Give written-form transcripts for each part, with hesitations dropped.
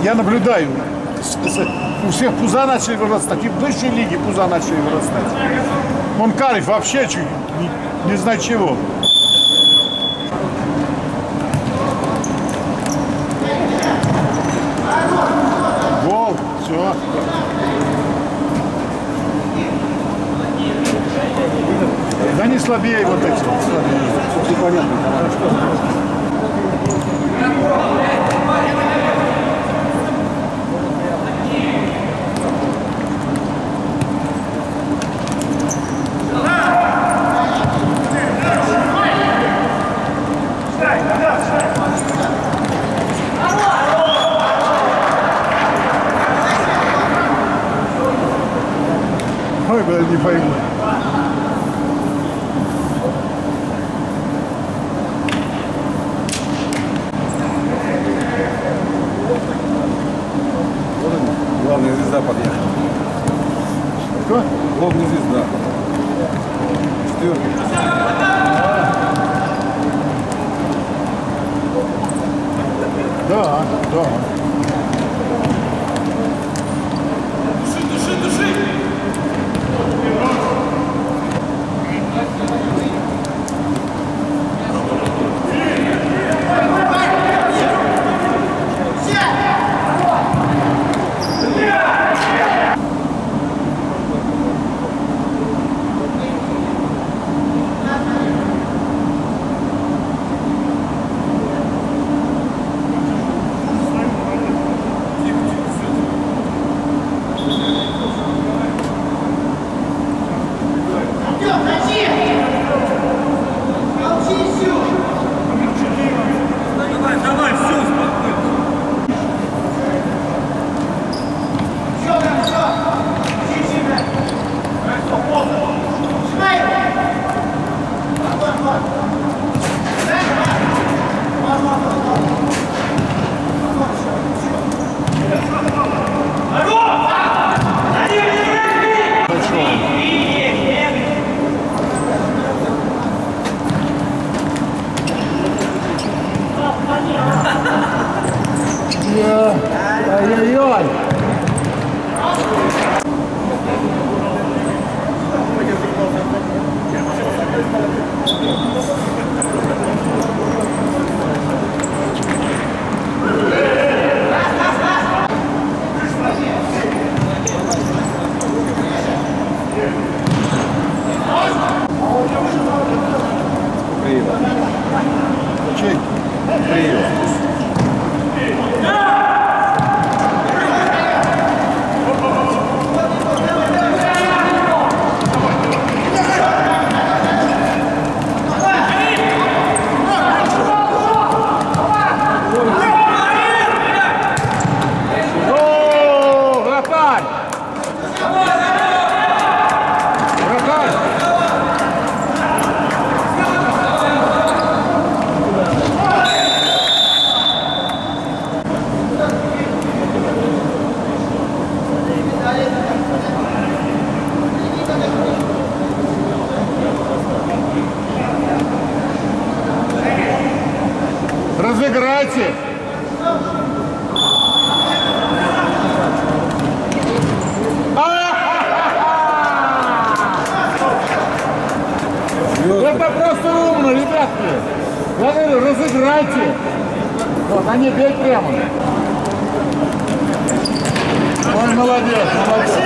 Я наблюдаю. У всех пуза начали вырастать. И в высшей лиге пуза начали вырастать. Он Карев вообще чуть не знает чего. Гол, все. Да не слабее вот эти. Слабее. Понятно. Ой, блядь, не пойму. Главная звезда подъехала. Кто? Главная звезда. Четвертый. Да, да. Души! Ой-ой-ой! Чей? Привет. Разыграйте! Это просто умно, ребятки! Я говорю, разыграйте! Вот, а не бей прямо! Ой, молодец, молодец!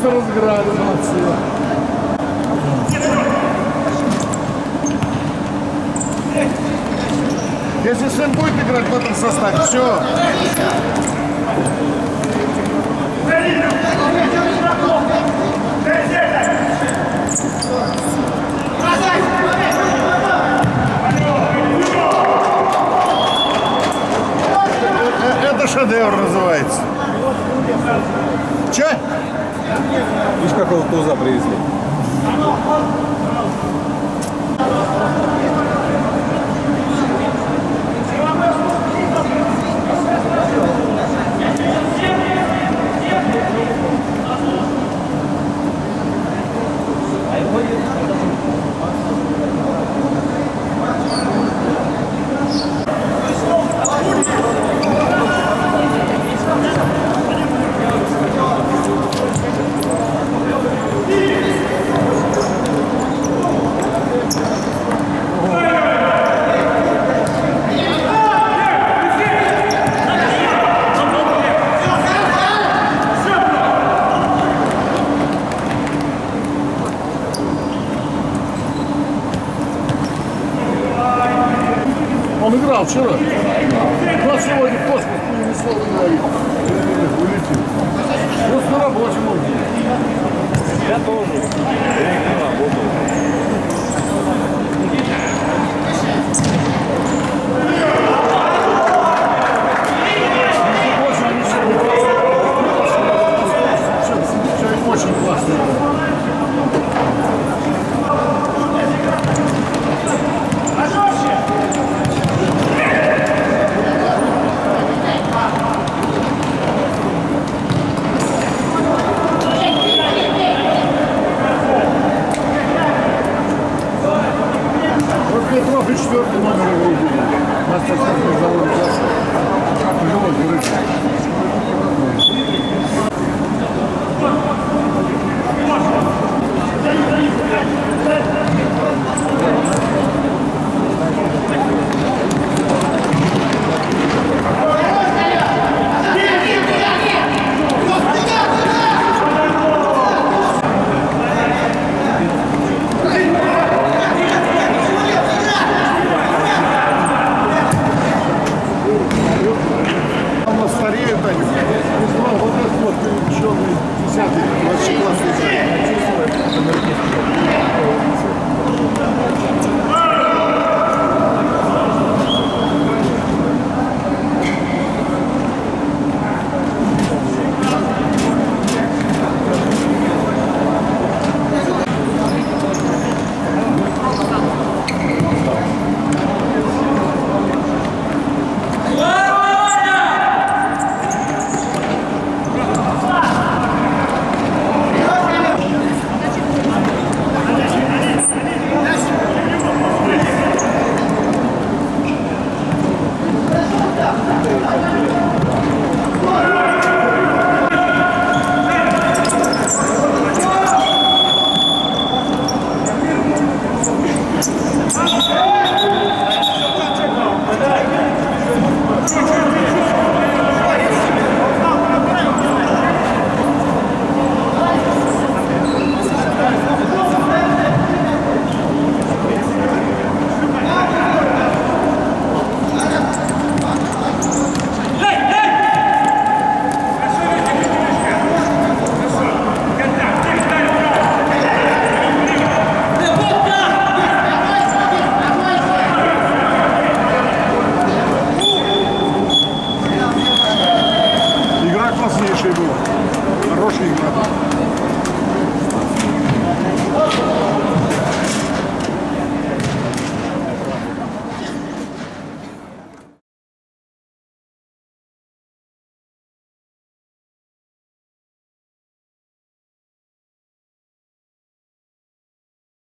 просто разыграли, молодцы. Если сын будет играть в этом составе, все. Это шедевр называется. Че? Видишь, какого туза привезли? Он играл вчера. Но сегодня в космос ни слова не говорит. Улетел. Просто на работе можно. Я тоже. Я не работал. Очень классно. Петров и 4-й номер его убили. Мастер спортивного завода «Красный». Пожилой герой. Стареют они. Вот этот вот черный 10-й, вообще классный. Класснейшая была. Хорошая игра.